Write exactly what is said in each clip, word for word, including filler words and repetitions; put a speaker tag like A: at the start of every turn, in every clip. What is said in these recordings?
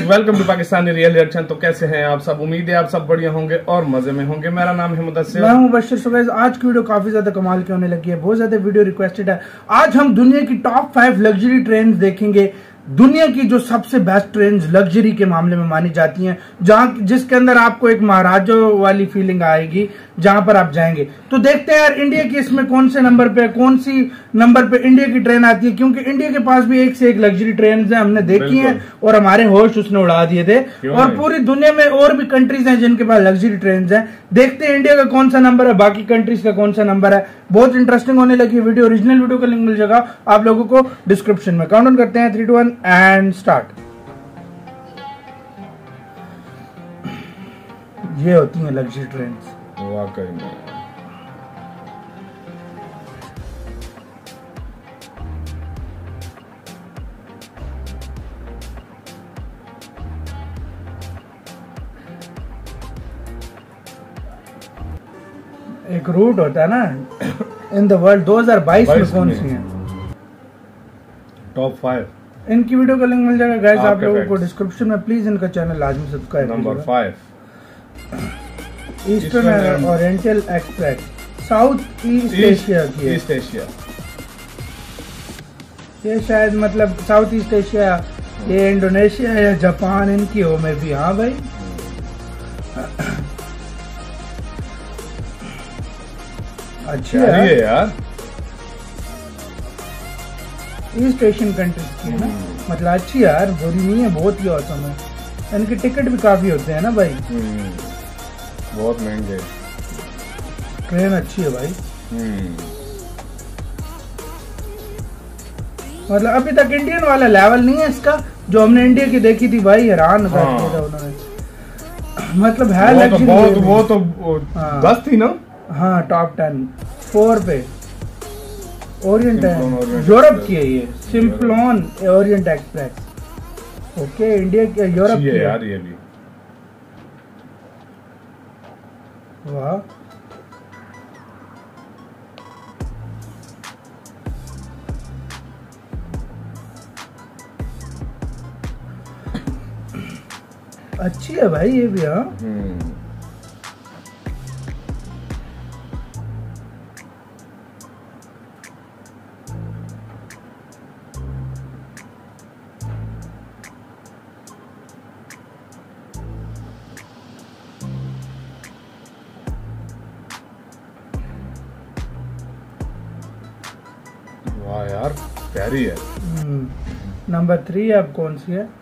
A: Guys, welcome to Pakistani real reaction. तो कैसे हैं आप सब? उम्मीद है आप सब बढ़िया होंगे और मजे में होंगे। मेरा नाम है मुदस्सिर,
B: मैं हूं मुबश्शिर। सो गाइस, आज की वीडियो काफी ज्यादा कमाल की होने लगी है, बहुत ज्यादा वीडियो रिक्वेस्टेड है। आज हम दुनिया की टॉप फाइव लग्जरी ट्रेन देखेंगे, दुनिया की जो सबसे बेस्ट ट्रेन लग्जरी के मामले में मानी जाती हैं, जहां जिसके अंदर आपको एक महाराजों वाली फीलिंग आएगी जहां पर आप जाएंगे। तो देखते हैं यार इंडिया की इसमें कौन से नंबर पे, कौन सी नंबर पे इंडिया की ट्रेन आती है, क्योंकि इंडिया के पास भी एक से एक लग्जरी ट्रेन है, हमने देखी हैं और हमारे होश उसने उड़ा दिए थे। और पूरी दुनिया में और भी कंट्रीज हैं जिनके पास लग्जरी ट्रेन है। देखते हैं इंडिया का कौन सा नंबर है, बाकी कंट्रीज का कौन सा नंबर है। बहुत इंटरेस्टिंग होने लगी वीडियो। ओरिजिनल वीडियो का लिंक मिल जाएगा आप लोगों को डिस्क्रिप्शन में। काउंट डाउन करते हैं, three two one and start. ये होती हैं लग्जरी ट्रेन
A: वाकई में।
B: एक रूट होता है ना इन द वर्ल्ड। दो हज़ार बाईस में कौन सी है
A: टॉप फाइव?
B: इनकी वीडियो का लिंक मिल जाएगा गाइस आप लोगों को डिस्क्रिप्शन में। प्लीज इनका चैनल लाजमी सब्सक्राइब कीजिएगा।
A: Number five,
B: eastern oriental express, south east Asia की है।
A: ईस्ट एशिया,
B: ये शायद मतलब साउथ ईस्ट एशिया, ये इंडोनेशिया या जापान इनकी हो में भी। हाँ भाई, अच्छी है
A: यार।
B: ईस्ट एशियन कंट्रीज की है ना, मतलब अच्छी यार, बुरी नहीं है, बहुत ही औसम है। इनके टिकट भी काफी होते हैं ना भाई,
A: बहुत महंगे।
B: ट्रेन अच्छी है भाई। मतलब अभी तक इंडियन वाला लेवल नहीं है इसका, जो हमने इंडिया की देखी थी भाई, हैरान कर दिया था उन्होंने। मतलब है लग्जरी,
A: वो तो वो तो, वो तो दस थी ना।
B: हाँ, टॉप टेन फोर पे ओरिएंट है, यूरोप की है ये, Simplon orient express. Okay, India की, यूरोप की है
A: यार ये भी।
B: वाह, अच्छी है भाई ये भी। हाँ,
A: वाह यार, प्यारी है।
B: नंबर थ्री अब कौन सी है?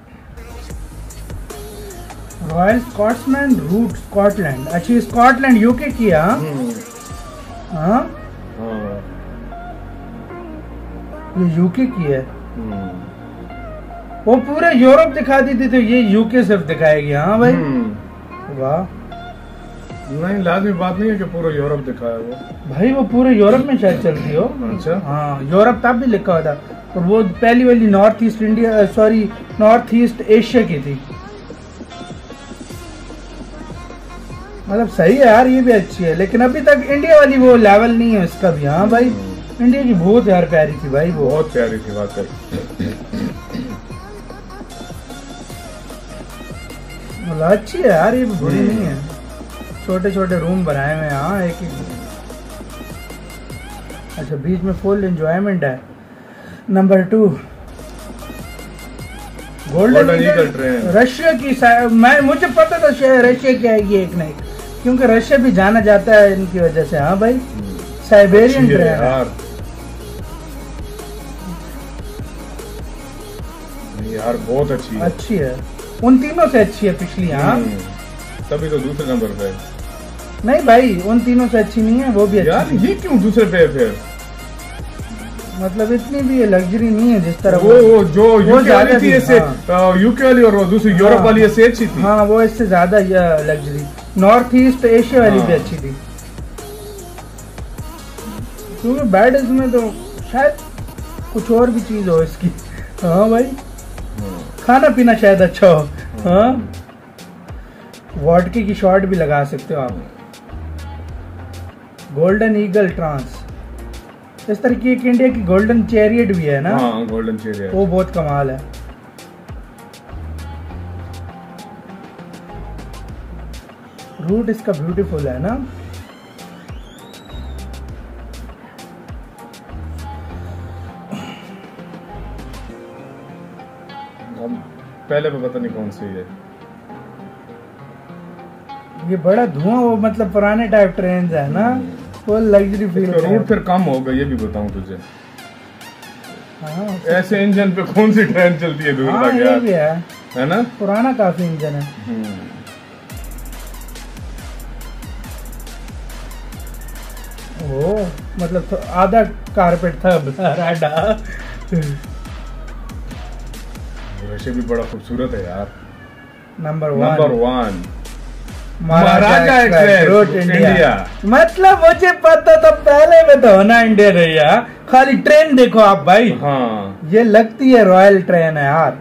B: Royal Scotsman route, Scotland. अच्छी, स्कॉटलैंड यूके की है। हाँ, ये यूके की है। वो पूरे यूरोप दिखाती थी, तो ये यूके सिर्फ दिखाएगी। हाँ भाई, वाह।
A: नहीं, लाजमी बात नहीं है कि पूरा यूरोप दिखाया वो
B: भाई, वो पूरे यूरोप में शायद चलती हो।
A: अच्छा,
B: हाँ, यूरोप तब भी लिखा हुआ था, और वो पहली वाली north east India, sorry north east Asia की थी। मतलब सही है यार, ये भी अच्छी है, लेकिन अभी तक इंडिया वाली वो लेवल नहीं है इसका भी। हाँ भाई, इंडिया की बहुत यार प्यारी थी भाई, वो
A: बहुत प्यारी थी बात कर।
B: मतलब अच्छी है यार, ये भी बुरी नहीं है। छोटे छोटे रूम बनाए हुए हैं। हाँ, एक एक। अच्छा, बीच में फुल एंजॉयमेंट है। Number two, golden eagle train, Russia की। मैं मुझे पता था शायद रशिया की आएगी एक ना एक, क्योंकि रशिया भी जाना जाता है इनकी वजह से। हाँ भाई, साइबेरियन ट्रेन है
A: यार, यार बहुत अच्छी है।
B: अच्छी है, उन तीनों से अच्छी है पिछली। हाँ,
A: तभी तो दूसरे नंबर पे।
B: नहीं भाई, उन तीनों से अच्छी नहीं है, वो भी अच्छी
A: यार। ये क्यों दूसरे पे फिर? मतलब
B: इतनी भी ये लग्जरी नहीं है जिस तरह
A: वो, वो जो यूके वाली थी ऐसे,
B: हाँ।
A: यूके वाली, और वो दूसरी यूरोप वाली ऐसे अच्छी थी।
B: हाँ, वो इससे ज्यादा लग्जरी। नॉर्थ ईस्ट एशिया वाली भी अच्छी थी, क्योंकि बैड इसमें तो शायद कुछ और भी चीज हो इसकी। हाँ भाई, खाना पीना शायद अच्छा हो। हाँ, वॉडके की शॉट भी लगा सकते हो आप। गोल्डन ईगल ट्रांस, इस तरह की एक इंडिया की गोल्डन चैरियट भी है ना।
A: हाँ, गोल्डन चैरियट,
B: वो बहुत कमाल है। रूट इसका ब्यूटीफुल है ना।
A: पहले पे पता नहीं कौन सी है
B: ये, बड़ा धुआं, वो मतलब पुराने टाइप ट्रेन है ना, वो लग्जरी फील।
A: रूट फिर कम होगा ये भी बताऊं तुझे।
B: हाँ,
A: ऐसे इंजन पे कौन सी ट्रेन चलती है दूर
B: हाँ,
A: तक
B: ये
A: यार,
B: भी है,
A: है ना,
B: पुराना काफी इंजन है। ओ मतलब तो आधा कारपेट था राडा।
A: वैसे भी बड़ा खूबसूरत है यार।
B: Number one
A: number one
B: Maharaja express route India. India मतलब मुझे पता था पहले में तो होना इंडिया रही, खाली ट्रेन देखो आप भाई।
A: हाँ
B: ये लगती है रॉयल ट्रेन है यार।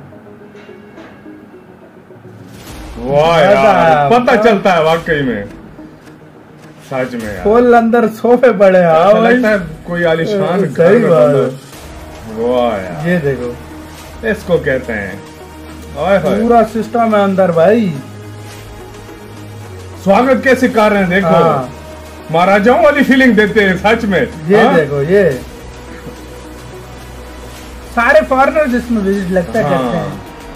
A: वाह यार, पता चलता है वाकई में, सच में यार।
B: फुल अंदर सोफे पड़े हैं
A: लगता है कोई आलिशान।
B: सही बात।
A: वाह यार, ये
B: देखो
A: इसको कहते हैं
B: पूरा सिस्टम है अंदर भाई।
A: स्वागत कैसे कर रहे हैं देखो। हाँ। महाराजाओं वाली फीलिंग देते हैं सच में।
B: ये हाँ? देखो ये सारे फॉरेनर्स इसमें विजिट लगता है हाँ। करते हैं।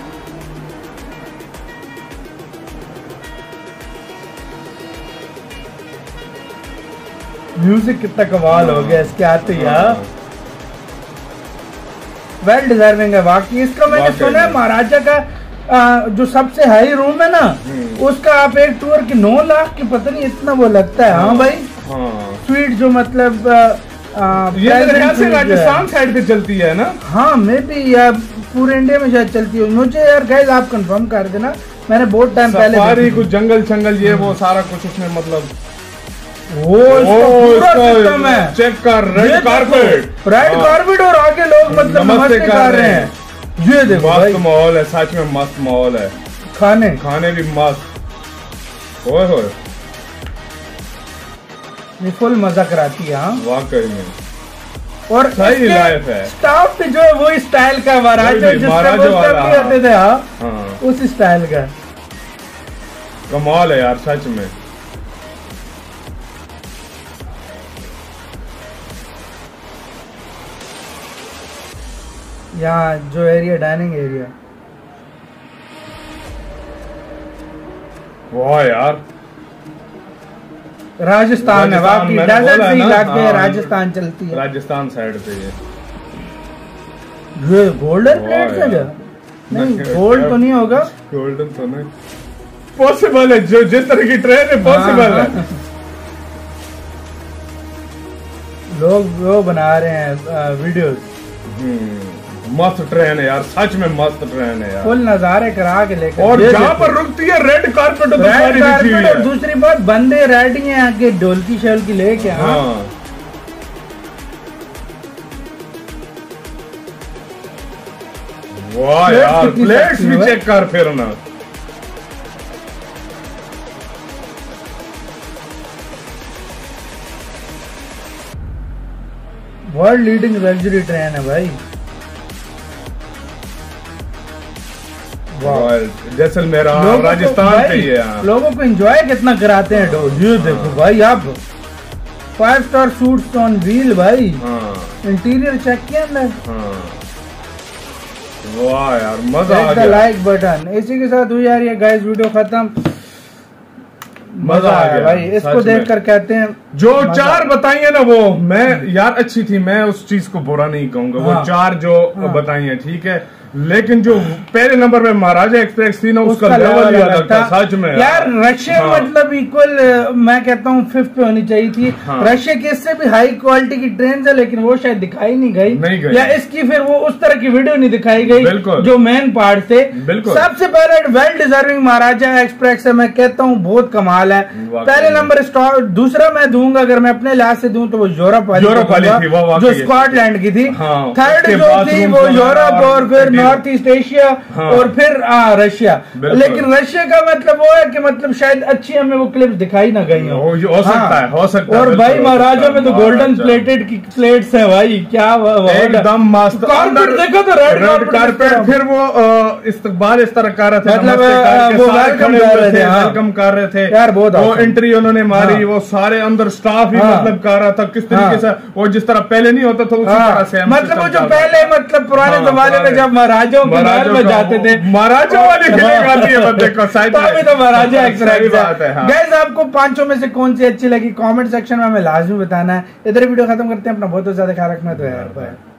B: म्यूजिक कितना कमाल हाँ। हो गया इसके आते ही। हाँ। वेल डिजर्विंग है वाकई इसका। मैंने सुना है महाराजा का आ, जो सबसे हाई रूम है ना, उसका आप एक टूर की नौ लाख की पता नहीं इतना वो लगता है। हाँ, हाँ भाई हाँ। स्वीट जो मतलब आ, आ,
A: ये से राजस्थान साइड पे चलती है ना।
B: हाँ मे बी या पूरे इंडिया में शायद चलती है। मुझे यार गाइस आप कंफर्म कर देना, मैंने बहुत टाइम पहले
A: कुछ जंगल जंगल ये वो सारा कुछ उसमें मतलब
B: वो पूरा सिस्टम है।
A: चेक कर रेड कारपेट,
B: रेड कारपेट और आगे लोग मतलब नमस्ते कर रहे हैं। ये देखो
A: मस्त माहौल है, सच में मस्त माहौल है।
B: खाने
A: खाने भी मस्त। ओए होए
B: ये फुल मजा कराती है। हाँ
A: वाकई में
B: और
A: सही लाइफ है।
B: स्टाफ भी जो है वो स्टाइल का महाराजा होते थे हाँ उस स्टाइल का
A: कमाल है यार सच में।
B: यहाँ जो एरिया डाइनिंग एरिया
A: वाह यार
B: राजस्थान है वाकई डेजर्ट से इलाके है। राजस्थान चलती है
A: राजस्थान साइड पे ये
B: ये गोल्डन प्लेट है क्या? नहीं गोल्ड तो नहीं होगा।
A: गोल्डन तो नहीं पॉसिबल है, जो जिस तरह की ट्रेन है पॉसिबल है।
B: लोग वो बना रहे हैं वीडियोस।
A: मस्त ट्रेन है यार सच में मस्त ट्रेन है यार।
B: फुल नजारे करा के लेकर
A: और जहाँ पर रुकती है रेड कारपेट तो
B: रेड कारपेट और दूसरी बात बंदे रेडी हैं आके ढोलकी शोलकी लेके। हाँ
A: वाह यार प्लेट्स भी चेक कर फिर ना।
B: वर्ल्ड लीडिंग लग्जरी ट्रेन है भाई।
A: जैसलमेर राजस्थान पे ही है।
B: लोगों को एंजॉय कितना कराते हैं ढोल। ये देखो भाई आप five star suites on wheel भाई। इंटीरियर चेक किया अंदर।
A: वाह यार मजा आ गया।
B: लाइक बटन इसी के साथ हुई यार ये गाइस वीडियो खत्म। मजा आ गया भाई इसको देखकर कहते हैं
A: जो चार बताई है ना वो मैं यार अच्छी थी, मैं उस चीज को बुरा नहीं कहूंगा। हाँ, वो चार जो हाँ, बताई है ठीक है, लेकिन जो पहले नंबर पे महाराजा एक्सप्रेस थी ना उसका, उसका लेवल ही अलग था सच में
B: यार। रशिया हाँ, मतलब इक्वल मैं कहता हूँ फिफ्थ पे होनी चाहिए थी। हाँ, रशिया की इससे भी हाई क्वालिटी की ट्रेन है लेकिन वो शायद दिखाई नहीं गई,
A: नहीं गई।
B: या इसकी फिर वो उस तरह की वीडियो नहीं दिखाई गई जो मेन पार्ट थे। सबसे पहले वेल डिजर्विंग महाराजा एक्सप्रेस है, मैं कहता हूँ बहुत कमाल है। पहले नंबर दूसरा मैं दूंगा अगर मैं अपने लिहाज से दूं तो वो यूरोप वाली
A: यूरोप वाली थी
B: जो स्कॉटलैंड की थी। थर्ड जो थी वो यूरोप और फिर नॉर्थ ईस्ट एशिया और फिर रशिया। लेकिन रशिया का मतलब वो है कि मतलब शायद अच्छी हमें वो क्लिप्स दिखाई ना गई हो,
A: हो सकता है, हो सकता है।
B: और भाई महाराजा में तो गोल्डन प्लेटेड की प्लेट्स है भाई, क्या
A: एकदम मस्त।
B: कारपेट देखो तो रेड
A: कारपेट, फिर वो इस्तकबाल इस तरह कर रहे थे,
B: मतलब वो वेलकम कर रहे थे,
A: वेलकम कर रहे थे
B: यार, बहुत
A: वो एंट्री उन्होंने मारी, वो सारे अंदर स्टाफ ही मतलब कर रहा था किस तरीके से, वो जिस तरह पहले नहीं होता था उसी तरह से।
B: मतलब वो जो पहले मतलब पुराने जमाने में जब महाराजाओं के महल में जाते थे,
A: महाराजा वाली फीलिंग आती है बंदे को,
B: अभी तो महाराजा एक्सप्रेस है। गाइस आपको पांचों में से कौन सी अच्छी लगी कमेंट सेक्शन में हमें लाजमी बताना है। इधर वीडियो खत्म करते हैं, अपना बहुत ज्यादा ख्याल रखना। तो यार